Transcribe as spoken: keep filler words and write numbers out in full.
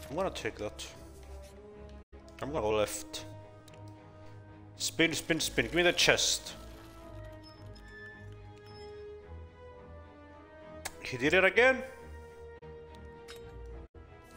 I'm gonna take that. I'm gonna go left. Spin, spin, spin. Give me the chest. He did it again?